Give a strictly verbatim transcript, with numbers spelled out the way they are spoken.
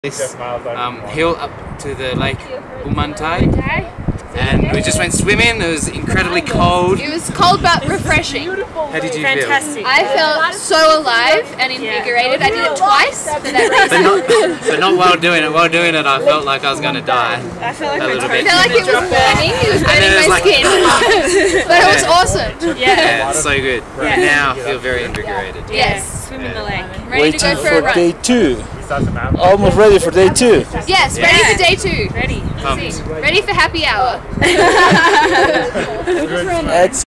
This um, hill up to the lake Salkantay, and we just went swimming. It was incredibly cold. It was cold but refreshing. How did you Fantastic. feel? I felt so alive and invigorated. I did it twice for that reason. But not, but not while doing it. While doing it, I felt like I was going to die. I felt like a little bit. I felt like it was burning. It was burning my like, skin. But it was awesome. Yeah. Yeah, it's so good. Yeah. Now I feel very invigorated. Yes. Swim in the lake. Ready to go Waiting for a for run. day two. Almost ready for day two. Yes, Yeah. ready for day two. Ready. Pumped. Ready for happy hour. Excellent.